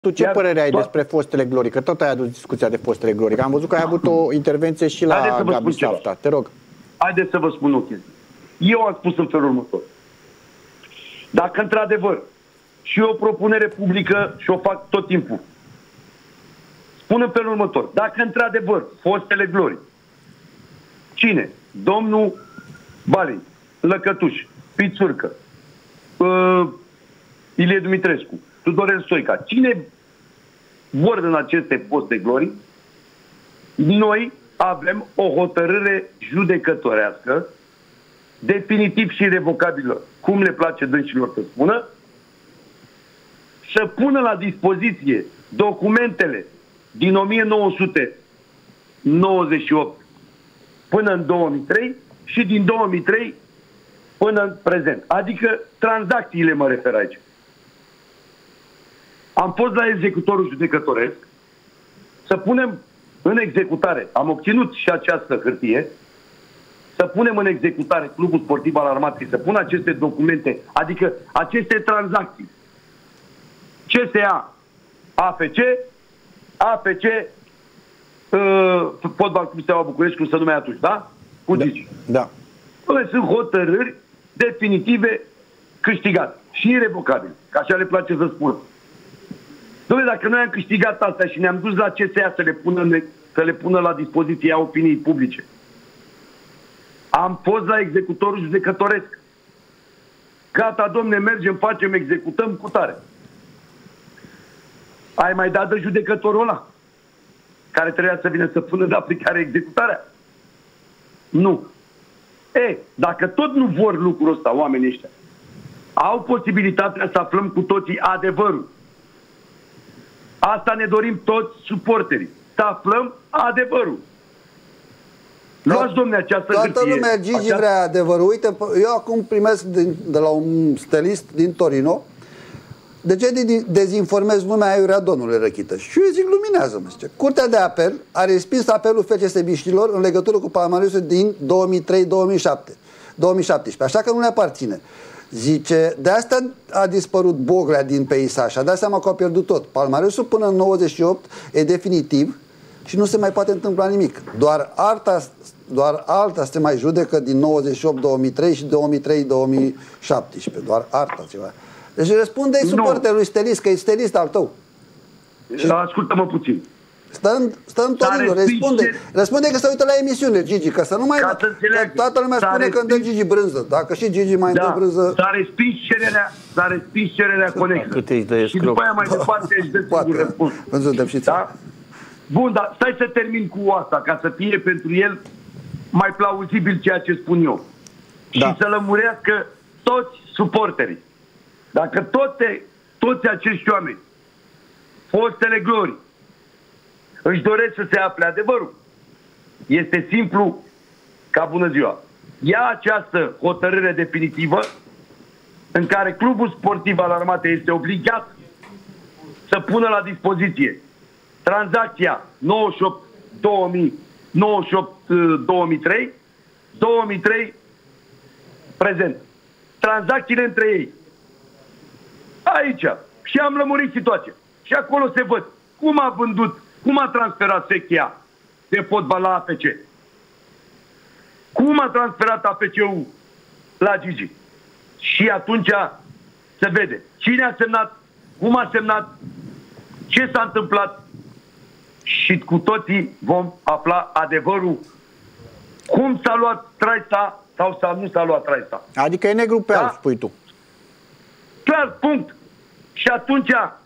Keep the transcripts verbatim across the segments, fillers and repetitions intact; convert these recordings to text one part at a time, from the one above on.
Tu ce Iar părere ai despre fostele glorii? Că tot ai adus discuția de fostele glorii. Că am văzut că ai avut o intervenție și la Gabi Safta. Te rog. Haideți să vă spun o chestie. Eu am spus în felul următor. Dacă într-adevăr și o propunere publică și o fac tot timpul, spun în felul următor. Dacă într-adevăr fostele glorii, cine? Domnul Balin, Lăcătuș, Pițurcă, uh, Ilie Dumitrescu, Tudorel Stoica, cine vor în aceste foste glorii, noi avem o hotărâre judecătorească definitiv și irrevocabilă, cum le place dânșilor să spună, să pună la dispoziție documentele din o mie nouă sute nouăzeci și opt până în două mii trei și din două mii trei până în prezent. Adică tranzacțiile mă refer aici. Am fost la executorul judecătoresc să punem în executare, am obținut și această hârtie, să punem în executare Clubul Sportiv al Armatei, să pună aceste documente, adică aceste tranzacții. C S A, A F C, A F C, uh, Fotbal Club Steaua București, cum se numea atunci, da? Cu da. Gigi. Da. Sunt hotărâri definitive câștigate și irrevocabile, că așa le place să spun. Dom'le, dacă noi am câștigat astea și ne-am dus la C S A să le pună, să le pună la dispoziția opiniei publice, am fost la executorul judecătoresc. Gata, domne, mergem, facem, executăm cu tare. Ai mai dat de judecătorul ăla care trebuia să vină să pună de aplicare executarea? Nu. E, dacă tot nu vor lucrul ăsta oamenii ăștia, au posibilitatea să aflăm cu toții adevărul. Asta ne dorim toți suporterii. Să aflăm adevărul. Luați, domne, această Toată hârtie. lumea, Gigi, această... vrea adevărul. Uite, eu acum primesc din, de la un stelist din Torino. De ce dezinformezi lumea aiurea, domnule Răchită? Și eu zic, luminează-mă. Curtea de apel a respins apelul F C S Biștilor în legătură cu palmaresul din două mii trei două mii șapte, două mii șaptesprezece. Așa că nu le aparține. Zice, de asta a dispărut Boglea din peisaj. A dat seama că a pierdut tot. Palmaresul până în nouăzeci și opt e definitiv și nu se mai poate întâmpla nimic. Doar alta, doar alta se mai judecă din nouăzeci și opt două mii trei și două mii trei două mii șaptesprezece. Doar alta ceva. Deci răspunde-i suporterului stelist, că e stelist al tău. Ascultă-mă puțin. Stă în, stă în Torino, răspunde. Răspunde că se uită la emisiune, Gigi, că să nu mai... Ca să că toată lumea spune că îmi dă Gigi brânză. Dacă și Gigi mai da, dă brânză... S-a respins cererea, s-a respins cererea conexă. Și după aia mai departe își dă singur răspuns. Da? Bun, dar stai să termin cu asta, ca să fie pentru el mai plauzibil ceea ce spun eu. Da. Și să lămurească toți suporterii. Dacă toate, toți acești oameni, fostele glorii, își doresc să se afle adevărul, este simplu ca bună ziua. Ia această hotărâre definitivă în care Clubul Sportiv al Armatei este obligat să pună la dispoziție tranzacția nouăzeci și opt două mii, nouăzeci și opt două mii trei, două mii trei prezent. Tranzacțiile între ei. Aici. Și am lămurit situația. Și acolo se văd cum a vândut, cum a transferat secția de fotbal la A F C. Cum a transferat A F C-ul la Gigi. Și atunci se vede cine a semnat, cum a semnat, ce s-a întâmplat și cu toții vom afla adevărul. Cum s-a luat traista sau sau nu s-a luat traista. Adică e negru pe da? alb, spui tu. Clar, punct. Și atunci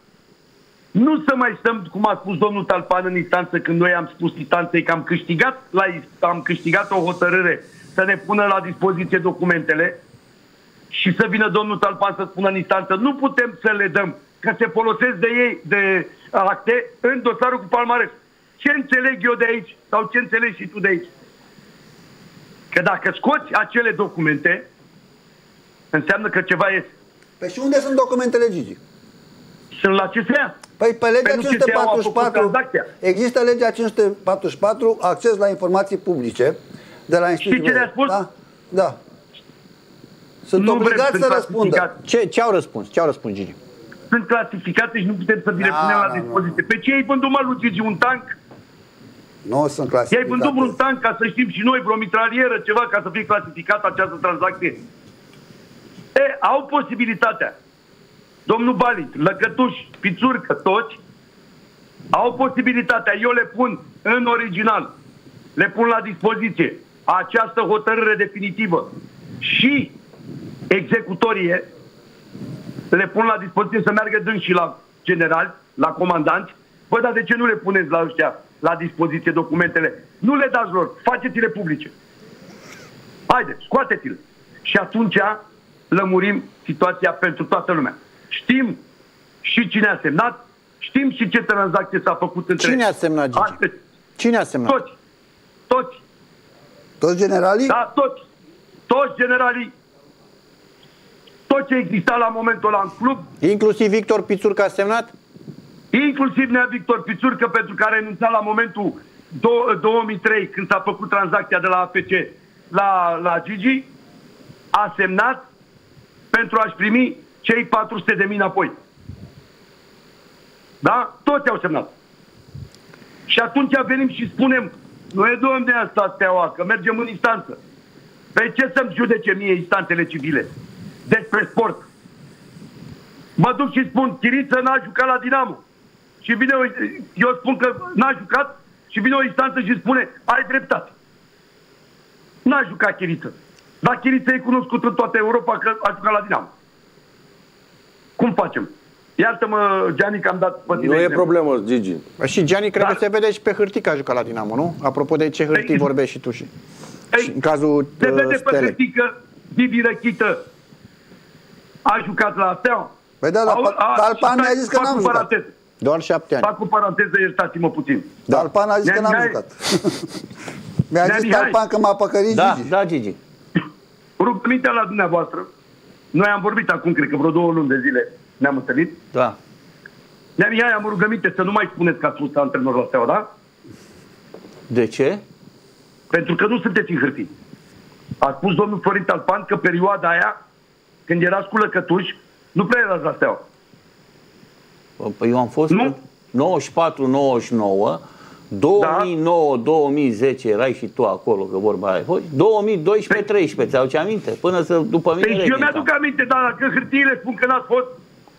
nu să mai stăm, cum a spus domnul Talpan în instanță, când noi am spus instanței că am câștigat, la, am câștigat o hotărâre să ne pună la dispoziție documentele și să vină domnul Talpan să spună în instanță, nu putem să le dăm, că se folosesc de ei, de acte, în dosarul cu palmares. Ce înțeleg eu de aici? Sau ce înțelegi și tu de aici? Că dacă scoți acele documente, înseamnă că ceva este. Păi și unde sunt documentele, Gigi? Sunt la C S A. Păi pe legea cinci sute patruzeci și patru, există legea cinci sute patruzeci și patru, acces la informații publice de la instituții. Și ce le-a spus? Da? Da. Sunt nu obligați să răspundă. Ce, ce au răspuns? Ce au răspuns, Gigi? sunt clasificate și nu putem să vi le punem la dispoziție. Pe ce ai vândut, mă, lui Gigi, un tank? Nu sunt clasificate. I-ai vândut un tank ca să știm și noi, vreo mitralieră, ceva, ca să fie clasificată această tranzacție. E, au posibilitatea. Domnul Balit, Lăcătuș, Pițurcă, toți, au posibilitatea. Eu le pun în original, le pun la dispoziție această hotărâre definitivă și executorie, le pun la dispoziție să meargă dâns și la generali, la comandanți. Bă, dar de ce nu le puneți la ăștia la dispoziție documentele? Nu le dați lor, faceți-le publice. Haide, scoateți-le. Și atunci lămurim situația pentru toată lumea. Știm și cine a semnat, știm și ce tranzacție s-a făcut între... Cine a semnat, Gigi? Astăzi. Cine a semnat? Toți. Toți. Toți generalii? Da, toți. Toți generalii. Tot ce exista la momentul ăla în club. Inclusiv Victor Pițurcă a semnat? Inclusiv Nea Victor Pițurcă, pentru care renunța la momentul două mii trei, când s-a făcut tranzacția de la A F C la, la Gigi, a semnat pentru a-și primi cei patru sute de mii înapoi. Da? Toți au semnat. Și atunci venim și spunem, nu e domne asta Steaua, că mergem în instanță. Pe ce să-mi judece mie instanțele civile despre sport? Mă duc și spun, Chiriță n-a jucat la Dinamo. Și vine o, eu spun că n-a jucat și vine o instanță și spune, ai dreptate. N-a jucat Chiriță. Dar Chiriță e cunoscut în toată Europa că a jucat la Dinamo. Cum facem? Iartă-mă, Gianni, că am dat pe tine. Nu e problemă, Gigi. Și Gianni, cred că se vede și pe hârtii că a jucat la Dinamo, nu? Apropo de ce hârtii vorbești și tu și, și în cazul se vede uh, pe hârtii că Bibi Răchită a jucat la Steaua. Păi da, dar Talpan mi-a zis că n-am jucat. Doar șapte ani. Fac cu paranteză, iertați-mă puțin. Da. Talpan a zis că n-am jucat. Mi-a zis Talpan că m-a păcărit da, Gigi. Da, Gigi. Rugămintea la dumneavoastră. Noi am vorbit acum, cred că vreo două luni de zile ne-am întâlnit. Da. Nea Mihai, am rugăminte să nu mai spuneți că ați fost antrenor la Steaua, da? De ce? Pentru că nu sunteți în hârtii. A spus domnul Florin Talpan că perioada aia, când erați cu Lăcătuș, nu prea erați la Steaua. Păi eu am fost nu? nouăzeci și patru nouăzeci și nouă, două mii nouă două mii zece erai și tu acolo, că vorba aia. două mii doisprezece treisprezece, ți-au ce aminte? Până să, după mine... Păi eu mi-aduc aminte, dar dacă hârtiile spun că n-ați fost...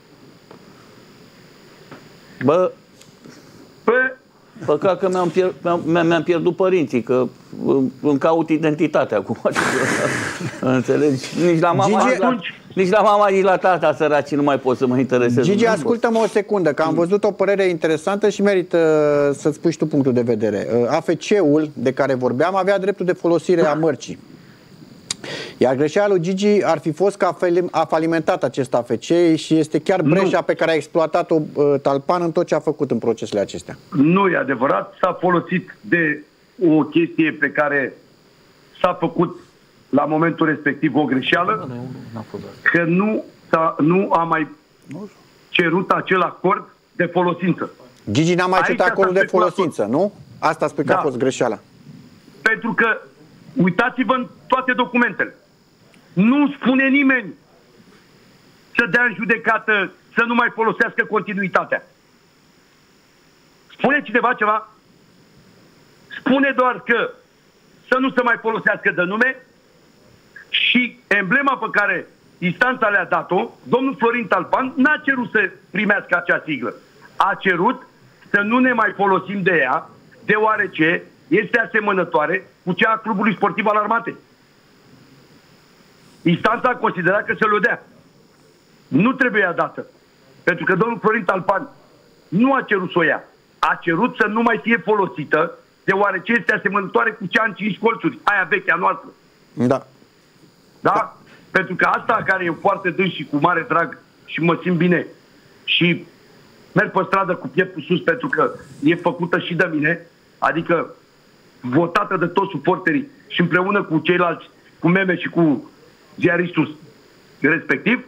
Bă... Bă... Păcat că mi-am pierd, mi-am pierdut părinții, că îmi caut identitatea acum. Înțelegi? Nici la mama, Gigi, la, nici la mama, nici la tata, săracii, nu mai pot să mă interesez. Gigi, ascultă-mă o secundă, că am văzut o părere interesantă și merită să-ți spui și tu punctul de vedere. A F C-ul de care vorbeam avea dreptul de folosire a mărcii. Iar greșeala lui Gigi ar fi fost că a falimentat acest A F C și este chiar breșa nu. pe care a exploatat-o uh, Talpan în tot ce a făcut în procesele acestea. Nu e adevărat. S-a folosit de o chestie pe care s-a făcut la momentul respectiv o greșeală, că nu, a nu a mai cerut acel acord de folosință. Gigi n-a mai cerut acordul de folosință, nu? Asta spui că da. a fost greșeala. Pentru că uitați-vă în toate documentele. Nu spune nimeni să dea în judecată să nu mai folosească continuitatea. Spune cineva ceva? Spune doar că să nu se mai folosească de nume și emblema pe care instanța le-a dat-o, domnul Florin Talpan n-a cerut să primească acea siglă. A cerut să nu ne mai folosim de ea, deoarece este asemănătoare cu cea a Clubului Sportiv al Armatei. Instanța a considerat că se-l dea. Nu trebuia dată. Pentru că domnul Florin Talpan nu a cerut să o ia. A cerut să nu mai fie folosită, deoarece este asemănătoare cu cea în cinci colțuri, aia veche a noastră. Da. Da? Da. Pentru că asta care e foarte dâns și cu mare drag și mă simt bine și merg pe stradă cu pieptul sus pentru că e făcută și de mine, adică votată de toți suporterii și împreună cu ceilalți, cu Meme și cu ziaristul respectiv,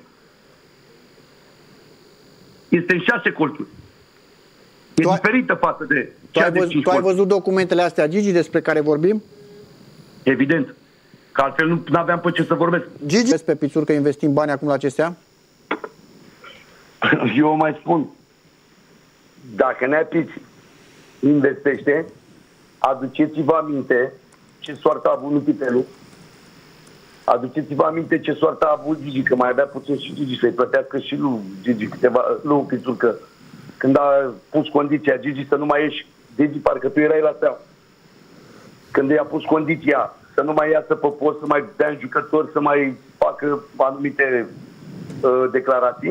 este în șase colțuri. E tu diferită ai, față de tu ai, văzut, tu ai văzut documentele astea, Gigi, despre care vorbim? Evident. Că altfel nu aveam pe ce să vorbesc. Gigi, vezi pe Pițurcă că investim bani acum la acestea? eu mai spun, dacă Neapiți investește, aduceți-vă aminte ce soartă a avut Nutitelu, aduceți-vă aminte ce soartă a avut Gigi, că mai avea puțin și Gigi să-i plătească și lui Gigi câteva, lui Pițurcă, când a pus condiția Gigi să nu mai ieși. Gigi, parcă tu erai la seama. Când i-a pus condiția să nu mai iasă pe post, să mai dea în jucători, să mai facă anumite uh, declarații,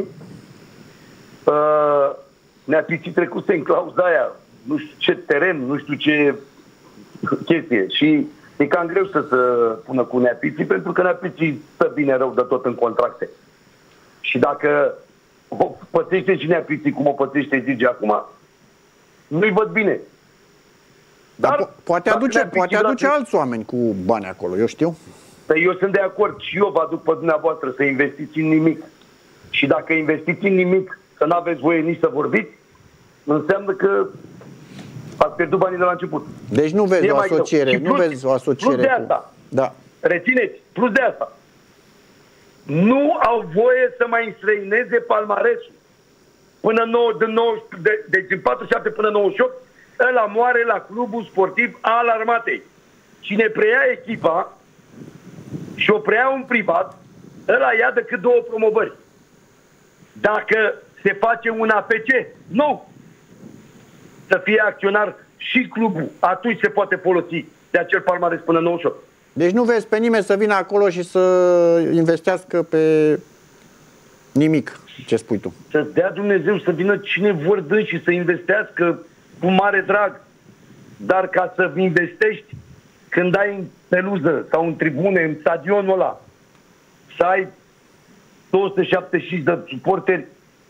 uh, Neapiții trecuse în clauza aia, nu știu ce teren, nu știu ce chestie. Și e cam greu să se pună cu Neapiții, pentru că Neapiții stă bine rău de tot în contracte. Și dacă o pățește și Neapiții cum o pățește Gigi acum, nu-i văd bine. Dar, Dar po poate aduce, poate aduce la... alți oameni cu bani acolo, eu știu. Păi eu sunt de acord și eu vă aduc pe dumneavoastră să investiți în nimic. Și dacă investiți în nimic, să nu aveți voie nici să vorbiți, înseamnă că ați pierdut banii de la început. Deci nu vezi e o asociere, plus, nu vezi o asociere plus de asta, cu... Da. Rețineți, plus de asta, nu au voie să mai înstrăineze palmaresul. Până nouă, din nouăsprezece, de, deci din patruzeci și șapte până nouăzeci și opt, ăla moare la clubul sportiv al armatei. Cine preia echipa și o preia un privat, ăla ia decât două promovări. Dacă se face un A P C, nu! Să fie acționar și clubul, atunci se poate folosi de acel palmares până nouăzeci și opt. Deci nu vezi pe nimeni să vină acolo și să investească pe nimic, ce spui tu. Să-ți dea Dumnezeu să vină cine vor dă și să investească cu mare drag. Dar ca să investești când ai în peluză sau în tribune, în stadionul ăla, să ai două sute șaptezeci și cinci de suporteri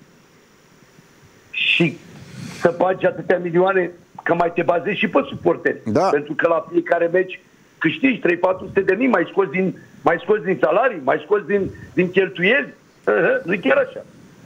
și să bagi atâtea milioane, că mai te bazezi și pe suporteri. Da. Pentru că la fiecare meci câștigi trei patru sute de mii, mai scoți din, mai scoți din salarii, mai scoți din, din cheltuieli. Nu-i chiar așa.